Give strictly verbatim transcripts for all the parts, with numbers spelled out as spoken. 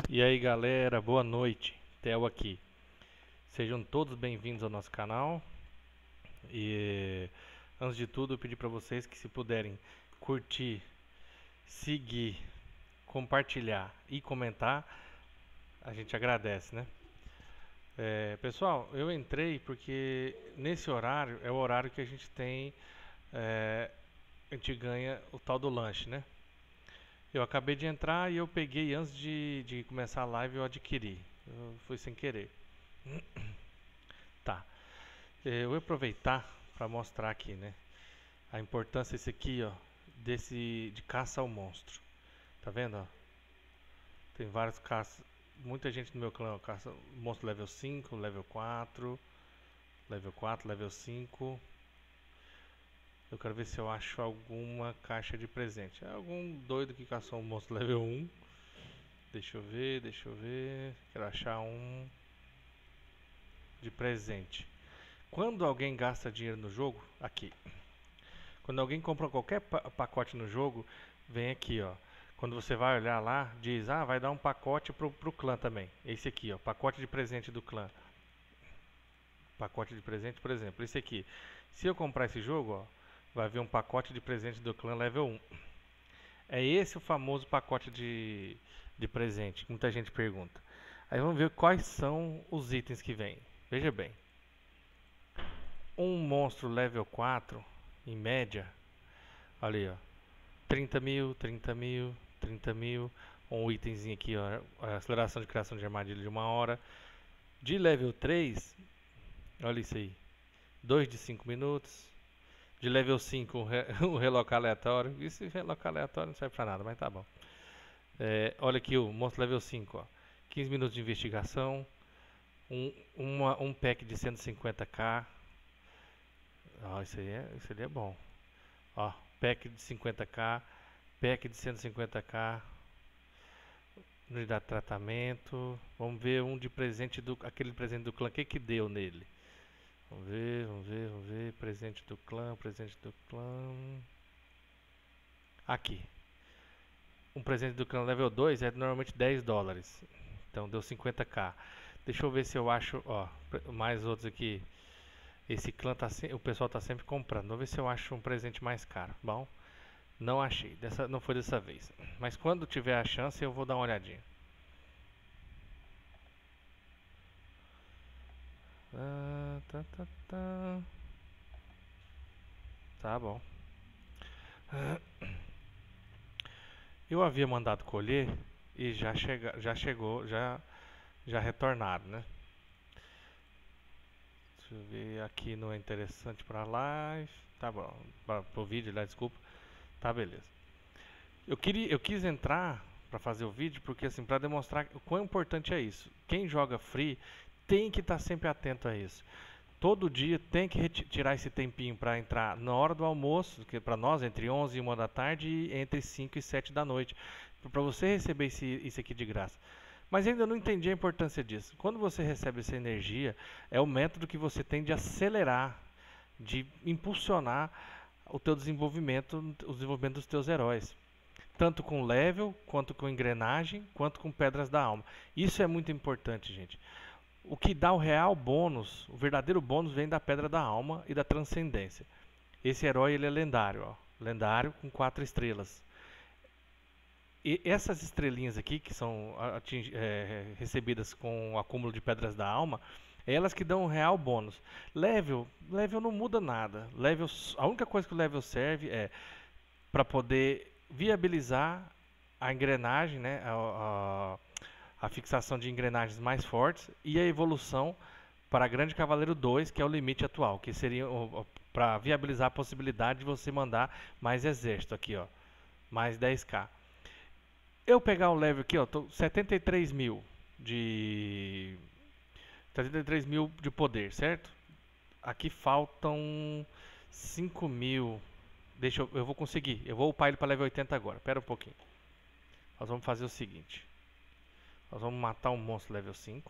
E aí galera, boa noite, Theo aqui. Sejam todos bem-vindos ao nosso canal. E antes de tudo, eu pedi para vocês que se puderem curtir, seguir, compartilhar e comentar, a gente agradece, né? É, pessoal, eu entrei porque nesse horário é o horário que a gente tem, é, a gente ganha o tal do lanche, né? Eu acabei de entrar e eu peguei antes de, de começar a live, eu adquiri. Eu fui sem querer. Tá. Eh, Eu vou aproveitar para mostrar aqui, né, a importância esse aqui, ó, desse de caça ao monstro. Tá vendo, ó? Tem vários caças, muita gente no meu clã caça monstro level cinco, level quatro, level quatro, level cinco. Eu quero ver se eu acho alguma caixa de presente. É algum doido que caçou um monstro level um. Deixa eu ver, deixa eu ver. Quero achar um de presente. Quando alguém gasta dinheiro no jogo, aqui. Quando alguém compra qualquer pa pacote no jogo, vem aqui, ó. Quando você vai olhar lá, diz, ah, vai dar um pacote pro, pro clã também. Esse aqui, ó, pacote de presente do clã. Pacote de presente, por exemplo, esse aqui. Se eu comprar esse jogo, ó, vai vir um pacote de presente do clã level um. É esse o famoso pacote de, de presente, que muita gente pergunta. Aí vamos ver quais são os itens que vem. Veja bem. Um monstro level quatro, em média, ali, ó. trinta mil, trinta mil, trinta mil. Um itemzinho aqui, ó, aceleração de criação de armadilha de uma hora. De level três, olha isso aí, dois de cinco minutos. De level cinco, um, re um reloc aleatório. Esse reloc aleatório não serve pra nada, mas tá bom. É, olha aqui o monstro level cinco, ó, quinze minutos de investigação. Um, uma, um pack de cento e cinquenta k. Ó, isso aí é, isso aí é bom. Ó, pack de cinquenta k, pack de cento e cinquenta k. Unidade de tratamento. Vamos ver um de presente do. Aquele presente do clã. O que que deu nele? Vamos ver, vamos ver, vamos ver. Presente do clã, presente do clã. Aqui. Um presente do clã level dois é normalmente dez dólares. Então deu cinquenta k. Deixa eu ver se eu acho. Ó, mais outros aqui. Esse clã tá se... o pessoal tá sempre comprando. Vamos ver se eu acho um presente mais caro. Bom, não achei. Dessa... Não foi dessa vez. Mas quando tiver a chance eu vou dar uma olhadinha. Ah, tá, tá, tá. Tá bom. Eu havia mandado colher e já, chega, já chegou, já, já retornaram, né? Deixa eu ver, aqui não é interessante para live. Tá bom, para o vídeo, lá, desculpa. Tá, beleza. Eu, queria, eu quis entrar para fazer o vídeo porque, assim, para demonstrar o quão importante é isso. Quem joga free tem que estar sempre atento a isso. Todo dia tem que tirar esse tempinho para entrar na hora do almoço, que para nós entre onze e uma da tarde e entre cinco e sete da noite, para você receber esse, isso aqui de graça. Mas ainda não entendi a importância disso. Quando você recebe essa energia, é o método que você tem de acelerar, de impulsionar o teu desenvolvimento, o desenvolvimento dos teus heróis. Tanto com level, quanto com engrenagem, quanto com pedras da alma. Isso é muito importante, gente. O que dá o real bônus, o verdadeiro bônus vem da Pedra da Alma e da Transcendência. Esse herói ele é lendário, ó, lendário com quatro estrelas. E essas estrelinhas aqui, que são ating, é, recebidas com o acúmulo de Pedras da Alma, é elas que dão o real bônus. Level, level não muda nada. Level, a única coisa que o level serve é para poder viabilizar a engrenagem, né, a, a, a fixação de engrenagens mais fortes e a evolução para Grande Cavaleiro dois, que é o limite atual, que seria para viabilizar a possibilidade de você mandar mais exército aqui, ó, mais dez k. Eu pegar o level aqui, ó, tô setenta e três mil de setenta e três mil de poder, certo? Aqui faltam cinco mil. Deixa eu, eu vou conseguir. Eu vou upar ele para level oitenta agora. Pera um pouquinho. Nós vamos fazer o seguinte. Nós vamos matar um monstro level cinco.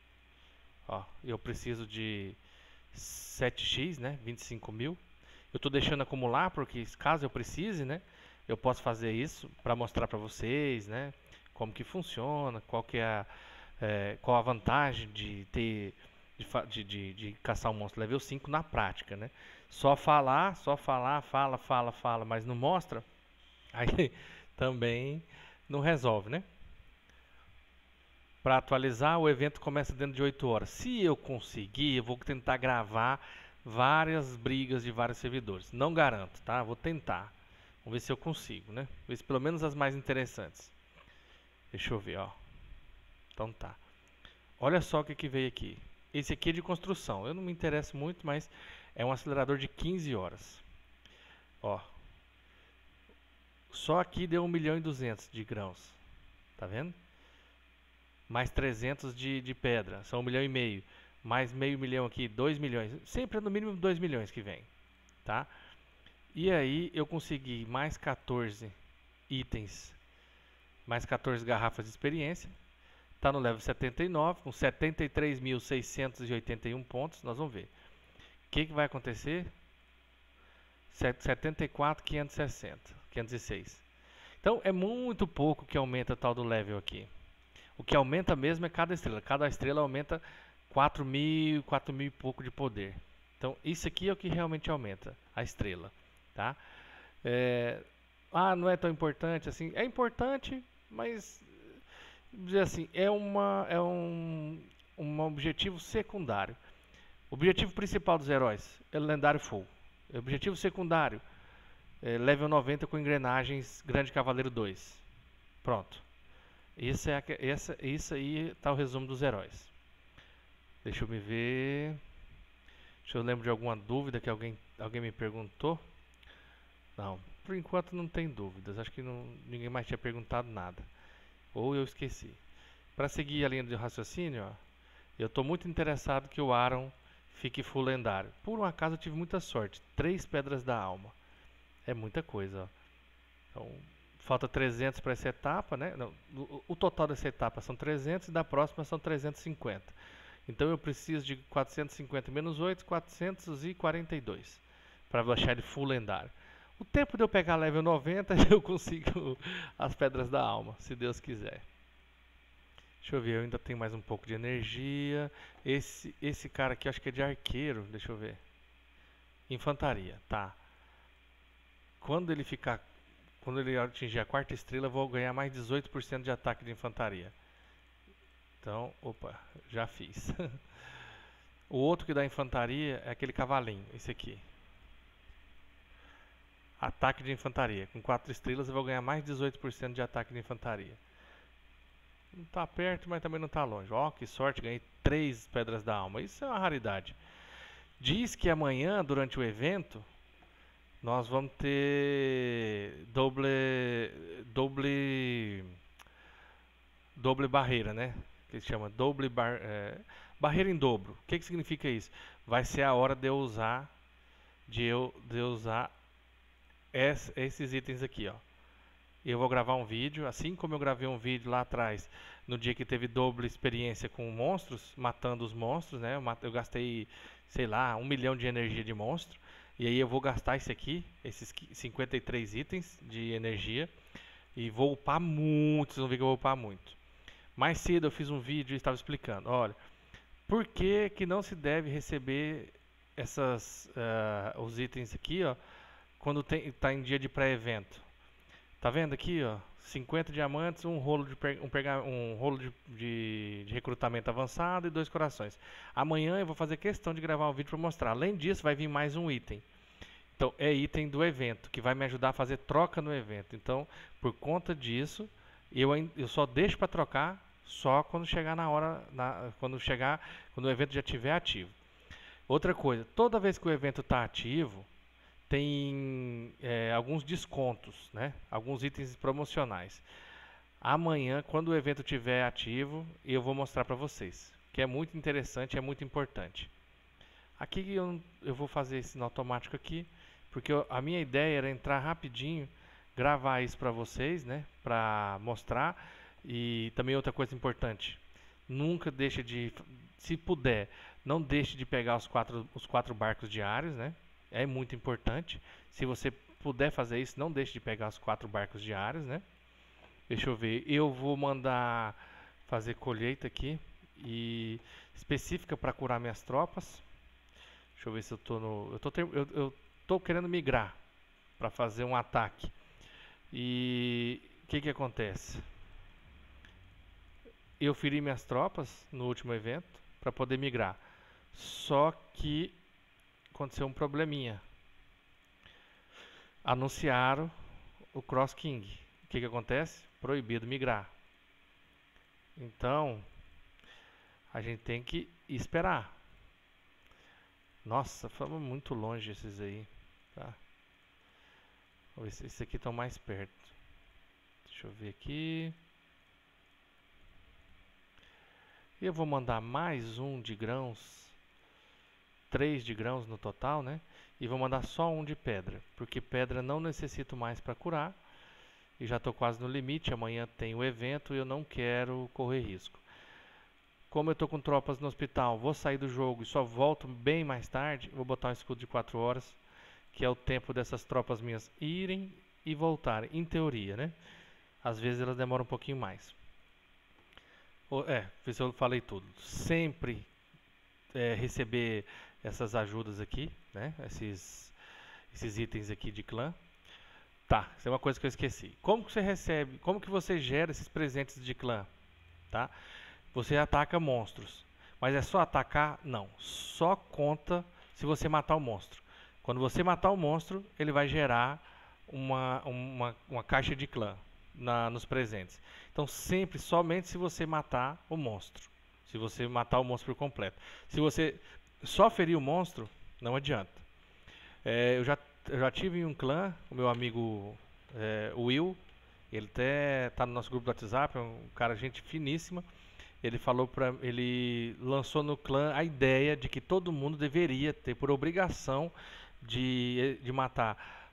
Ó, eu preciso de sete x, né? vinte e cinco mil. Eu estou deixando acumular porque caso eu precise, né? Eu posso fazer isso para mostrar para vocês, né? como que funciona, qual que é a, é, qual a vantagem de ter de, de, de, de caçar um monstro level cinco na prática, né? Só falar, só falar, fala, fala, fala, mas não mostra, aí também não resolve, né? Para atualizar, o evento começa dentro de oito horas. Se eu conseguir, eu vou tentar gravar várias brigas de vários servidores. Não garanto, tá? Vou tentar. Vamos ver se eu consigo, né? Ver se pelo menos as mais interessantes. Deixa eu ver, ó. Então tá. Olha só o que, que veio aqui. Esse aqui é de construção. Eu não me interesso muito, mas é um acelerador de quinze horas. Ó. Só aqui deu um milhão e duzentos de grãos. Tá vendo? Mais trezentos de, de pedra. São um milhão e meio. Mais meio milhão aqui, dois milhões. Sempre é no mínimo dois milhões que vem. Tá? E aí eu consegui mais quatorze itens. Mais quatorze garrafas de experiência. Está no level setenta e nove, com setenta e três mil seiscentos e oitenta e um pontos. Nós vamos ver. O que, que vai acontecer? setenta e quatro mil quinhentos e sessenta, quinhentos e seis. Então é muito pouco que aumenta o tal do level aqui. O que aumenta mesmo é cada estrela. Cada estrela aumenta quatro mil, quatro mil e pouco de poder. Então isso aqui é o que realmente aumenta a estrela. Tá? É, ah, não é tão importante assim. É importante, mas dizer assim, é, uma, é um, um objetivo secundário. O objetivo principal dos heróis é o lendário full. O objetivo secundário é level noventa com engrenagens Grande Cavaleiro dois. Pronto. Isso, é a, essa, isso aí está o resumo dos heróis. Deixa eu me ver. Deixa eu lembrar de alguma dúvida que alguém, alguém me perguntou. Não, por enquanto não tem dúvidas. Acho que não, ninguém mais tinha perguntado nada. Ou eu esqueci. Para seguir a linha de raciocínio, ó, eu estou muito interessado que o Aaron fique full lendário. Por um acaso eu tive muita sorte. Três pedras da alma. É muita coisa. Ó. Então, falta trezentos para essa etapa, né? Não, o, o total dessa etapa são trezentos e da próxima são trezentos e cinquenta. Então eu preciso de quatrocentos e cinquenta menos oito, quatrocentos e quarenta e dois. Para deixar ele full lendário. O tempo de eu pegar level noventa, eu consigo as pedras da alma, se Deus quiser. Deixa eu ver, eu ainda tenho mais um pouco de energia. Esse, esse cara aqui, acho que é de arqueiro, deixa eu ver. Infantaria, tá. Quando ele ficar, quando ele atingir a quarta estrela, eu vou ganhar mais dezoito por cento de ataque de infantaria. Então, opa, já fiz. O outro que dá infantaria é aquele cavalinho, esse aqui. Ataque de infantaria. Com quatro estrelas eu vou ganhar mais dezoito por cento de ataque de infantaria. Não está perto, mas também não está longe. Ó, que sorte, ganhei três pedras da alma. Isso é uma raridade. Diz que amanhã, durante o evento, nós vamos ter doble, doble, doble barreira, né? Que se chama doble bar, é, barreira em dobro. O que, que significa isso? Vai ser a hora de eu usar, de eu, de eu usar es, esses itens aqui, ó. Eu vou gravar um vídeo, assim como eu gravei um vídeo lá atrás, no dia que teve doble experiência com monstros, matando os monstros, né? Eu, mate, eu gastei, sei lá, um milhão de energia de monstro. E aí eu vou gastar esse aqui, esses cinquenta e três itens de energia. E vou upar muito, vocês vão ver que eu vou upar muito. Mais cedo eu fiz um vídeo e estava explicando, olha, por que que não se deve receber essas, uh, os itens aqui, ó, quando está em dia de pré-evento. Tá vendo aqui, ó, cinquenta diamantes, um rolo de, um, perga, um rolo de, de, de recrutamento avançado e dois corações. Amanhã eu vou fazer questão de gravar um vídeo para mostrar. Além disso, vai vir mais um item. Então, é item do evento, que vai me ajudar a fazer troca no evento. Então, por conta disso, eu, eu só deixo para trocar só quando chegar na hora, na, quando chegar, quando o evento já estiver ativo. Outra coisa, toda vez que o evento está ativo, tem é, alguns descontos, né? Alguns itens promocionais. Amanhã, quando o evento estiver ativo, eu vou mostrar para vocês, que é muito interessante, é muito importante. Aqui eu, eu vou fazer isso no automático aqui, porque eu, a minha ideia era entrar rapidinho, gravar isso para vocês, né? Para mostrar. E também outra coisa importante, nunca deixe de, se puder, não deixe de pegar os quatro, os quatro barcos diários, né? É muito importante. Se você puder fazer isso, não deixe de pegar os quatro barcos diários, né? Deixa eu ver. Eu vou mandar fazer colheita aqui e específica para curar minhas tropas. Deixa eu ver se eu tô no. Eu tô, ter... eu, eu tô querendo migrar para fazer um ataque. E o que que acontece? Eu feri minhas tropas no último evento para poder migrar. Só que aconteceu um probleminha. Anunciaram o Cross King. O que que acontece? Proibido migrar. Então, a gente tem que esperar. Nossa, fomos muito longe esses aí. Tá? Vamos ver se esses aqui estão mais perto. Deixa eu ver aqui. E eu vou mandar mais um de grãos. Três de grãos no total, né? E vou mandar só um de pedra. Porque pedra não necessito mais para curar. E já estou quase no limite. Amanhã tem o evento e eu não quero correr risco. Como eu estou com tropas no hospital, vou sair do jogo e só volto bem mais tarde. Vou botar um escudo de quatro horas, que é o tempo dessas tropas minhas irem e voltarem, em teoria, né? Às vezes elas demoram um pouquinho mais. O- É, ver se eu falei tudo. Sempre é, receber essas ajudas aqui, né? Esses, esses itens aqui de clã. Tá, isso é uma coisa que eu esqueci. Como que você recebe, como que você gera esses presentes de clã, tá? Você ataca monstros. Mas é só atacar? Não. Só conta se você matar o monstro. Quando você matar o monstro, ele vai gerar uma, uma, uma caixa de clã na, nos presentes. Então, sempre, somente se você matar o monstro. Se você matar o monstro por completo. Se você só ferir o monstro, não adianta. É, eu, já, eu já tive em um clã, o meu amigo é, Will, ele até está no nosso grupo do WhatsApp, é um cara gente finíssima. Ele falou para, ele lançou no clã a ideia de que todo mundo deveria ter por obrigação de, de matar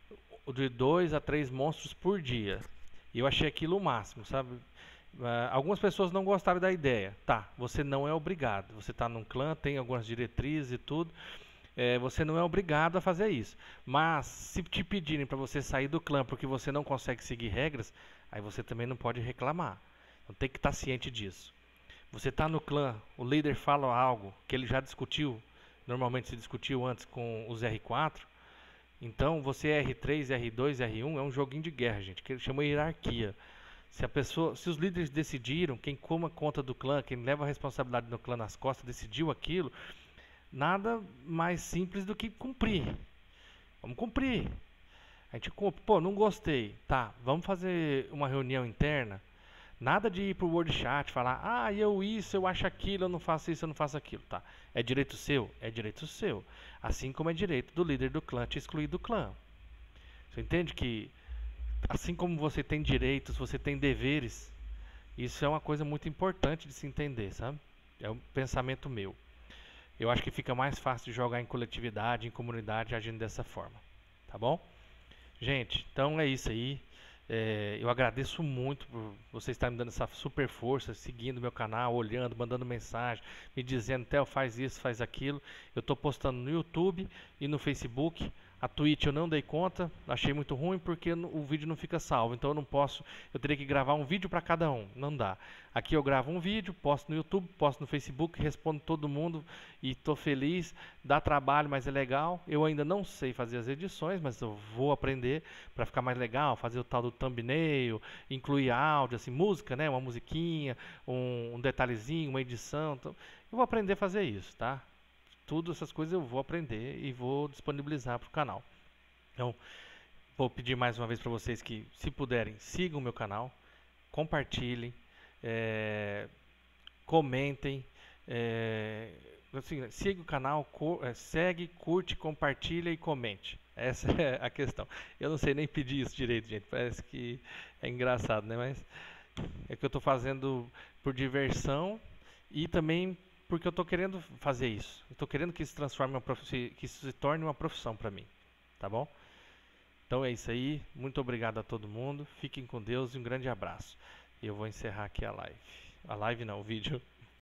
de dois a três monstros por dia. E eu achei aquilo o máximo, sabe? Ah, algumas pessoas não gostaram da ideia. Tá, você não é obrigado. Você está num clã, tem algumas diretrizes e tudo. É, você não é obrigado a fazer isso. Mas se te pedirem para você sair do clã porque você não consegue seguir regras, aí você também não pode reclamar. Então tem que estar ciente disso. Você está no clã, o líder fala algo que ele já discutiu, normalmente se discutiu antes com os R quatro, então você é R três, R dois, R um, é um joguinho de guerra, gente, que ele chama hierarquia. Se a pessoa, se os líderes decidiram, quem toma conta do clã, quem leva a responsabilidade do clã nas costas, decidiu aquilo, nada mais simples do que cumprir. Vamos cumprir. A gente cumpre. Pô, não gostei. Tá, vamos fazer uma reunião interna. Nada de ir pro Word Chat falar, ah, eu isso, eu acho aquilo, eu não faço isso, eu não faço aquilo. Tá. É direito seu? É direito seu. Assim como é direito do líder do clã te excluir do clã. Você entende que, assim como você tem direitos, você tem deveres. Isso é uma coisa muito importante de se entender, sabe? É um pensamento meu. Eu acho que fica mais fácil de jogar em coletividade, em comunidade, agindo dessa forma. Tá bom? Gente, então é isso aí. É, eu agradeço muito por vocês estarem me dando essa super força, seguindo meu canal, olhando, mandando mensagem, me dizendo, Theo, faz isso, faz aquilo. Eu estou postando no YouTube e no Facebook. A Twitch eu não dei conta, achei muito ruim porque o vídeo não fica salvo. Então eu não posso, eu teria que gravar um vídeo para cada um, não dá. Aqui eu gravo um vídeo, posto no YouTube, posto no Facebook, respondo todo mundo e estou feliz. Dá trabalho, mas é legal. Eu ainda não sei fazer as edições, mas eu vou aprender para ficar mais legal, fazer o tal do thumbnail, incluir áudio, assim, música, né, uma musiquinha, um, um detalhezinho, uma edição. Então, eu vou aprender a fazer isso, tá? Tudo essas coisas eu vou aprender e vou disponibilizar para o canal. Então, vou pedir mais uma vez para vocês que, se puderem, sigam o meu canal, compartilhem, é, comentem, é, assim, siga o canal, cu- é, segue, curte, compartilha e comente. Essa é a questão. Eu não sei nem pedir isso direito, gente. Parece que é engraçado, né? Mas é que eu estou fazendo por diversão e também porque eu estou querendo fazer isso. Eu estou querendo que isso transforme uma prof... que isso se torne uma profissão para mim, tá bom? Então é isso aí. Muito obrigado a todo mundo. Fiquem com Deus e um grande abraço. E eu vou encerrar aqui a live. A live não, o vídeo.